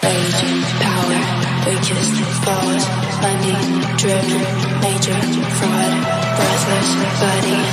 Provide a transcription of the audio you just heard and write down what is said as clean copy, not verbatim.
rage, power, weakest, thought, money, driven, major, fraud, breathless, body,